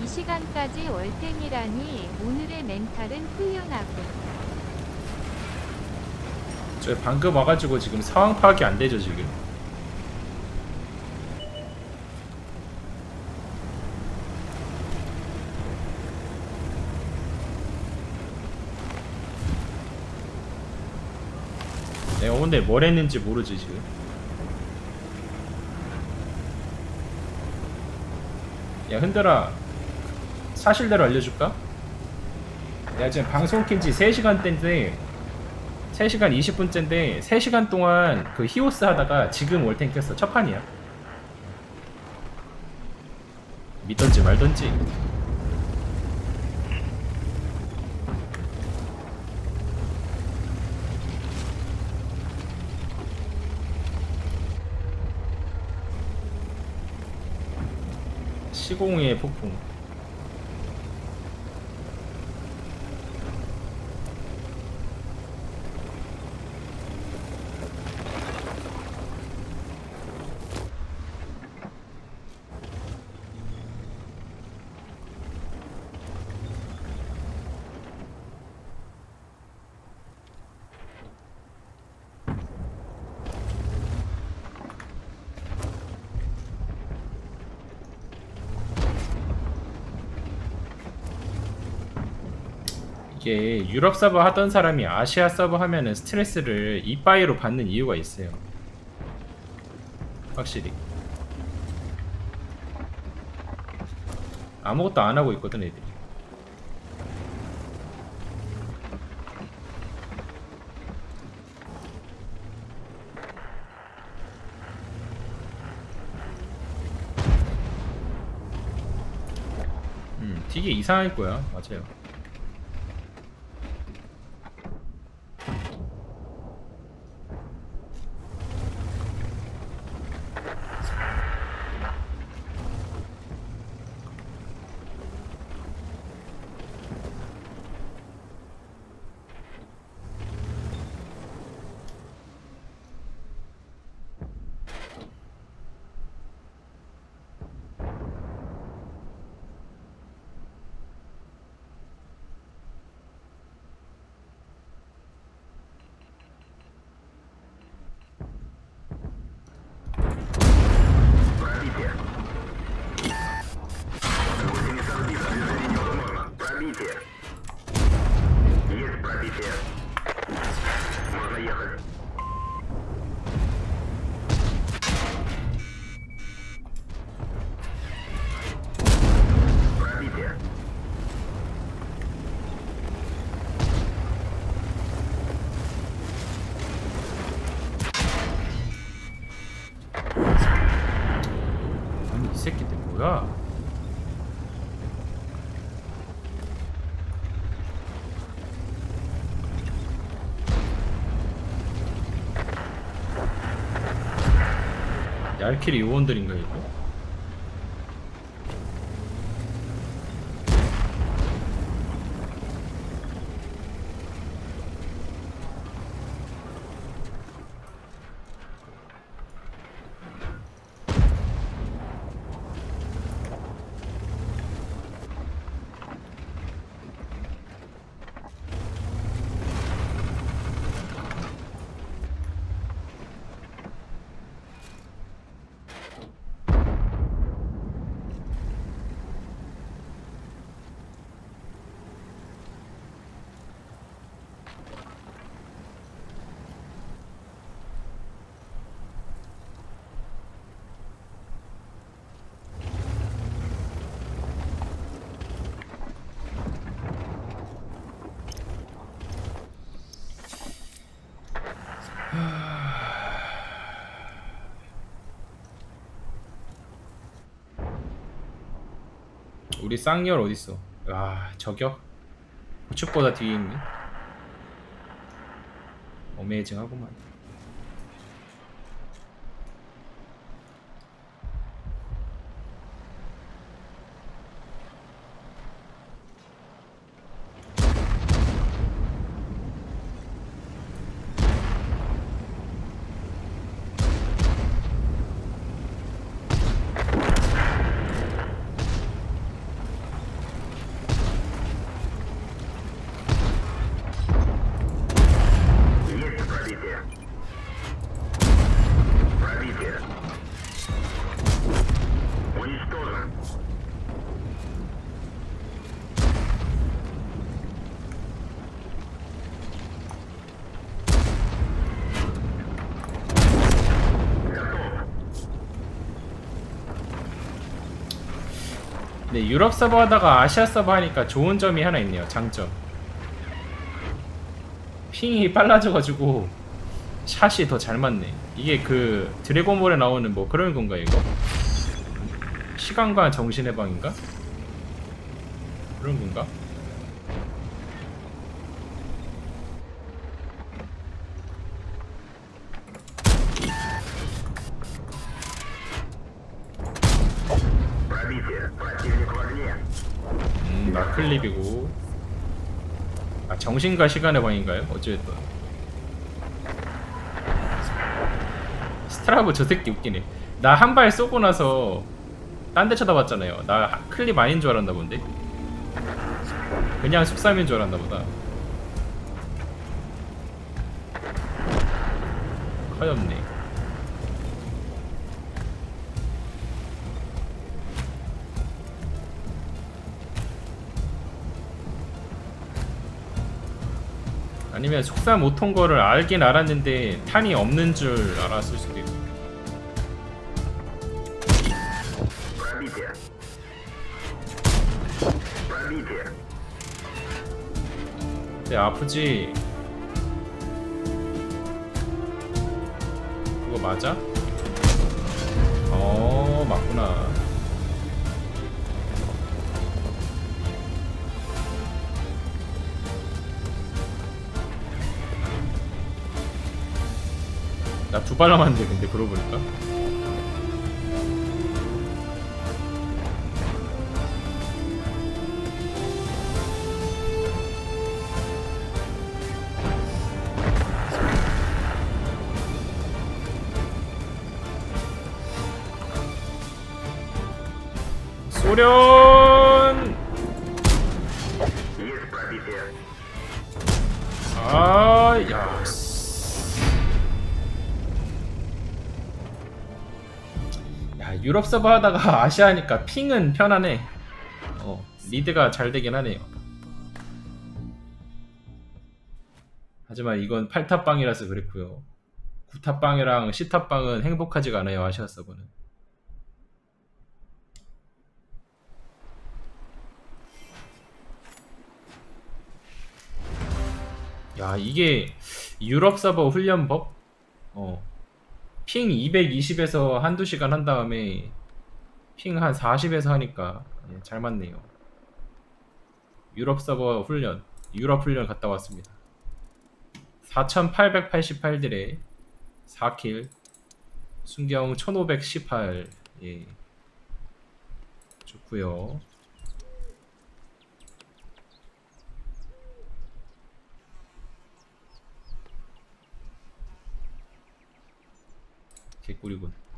이 시간까지 월탱이라니 오늘의 멘탈은 훌륭하군. 저 방금 와가지고 지금 상황 파악이 안 되죠 지금. 내가 오늘 뭘 했는지 모르지 지금. 야 흔들아, 사실대로 알려줄까? 내가 지금 방송 킨지 3시간째인데 3시간 20분째인데 3시간 동안 그 히오스 하다가 지금 월탱 켰어. 첫 판이야. 믿던지 말던지. 시공의 폭풍. 이게 유럽 서버 하던 사람이 아시아 서버 하면은 스트레스를 이빠이로 받는 이유가 있어요. 확실히 아무것도 안 하고 있거든 애들이. 되게 이상할 거야. 맞아요. 아니 이 새끼들 뭐야? 얄킬이 요원들인가 이거? 우리 쌍열 어딨어? 와 저격? 우측보다 뒤에 있네. 어메이징하구만. 근데 유럽 서버 하다가 아시아 서버 하니까 좋은 점이 하나 있네요. 장점. 핑이 빨라져가지고 샷이 더 잘 맞네. 이게 그 드래곤볼에 나오는 뭐 그런 건가 이거? 시간과 정신의 방인가? 그런 건가? 나클립이고. 아, 정신과 시간의 방인가요? 어쨌든 스트라브 저 새끼 웃기네. 나 한 발 쏘고 나서 딴 데 쳐다봤잖아요. 나 클립 아닌 줄 알았나 본데? 그냥 숙삼인 줄 알았나 보다. 커엽네. 아니면 속삼 못 온 거를 알긴 알았는데 탄이 없는 줄 알았을 수도 있고. 근데 아프지? 그거 맞아? 맞구나. 나 두 발 남았는데 근데 그러고 보니까 소련. 야. 야, 유럽 서버 하다가 아시아 하니까 핑은 편하네. 리드가 잘 되긴 하네요. 하지만 이건 8탑방이라서 그랬고요. 9탑방이랑 10탑방은 행복하지가 않아요. 아시아 서버는. 야, 이게 유럽 서버 훈련법? 핑 220에서 한두 시간 한 다음에 핑 한 40에서 하니까 잘 맞네요. 유럽 서버 훈련, 유럽 훈련 갔다 왔습니다. 4888딜에 4킬, 순경 1518. 예, 좋구요. 개꿀이군.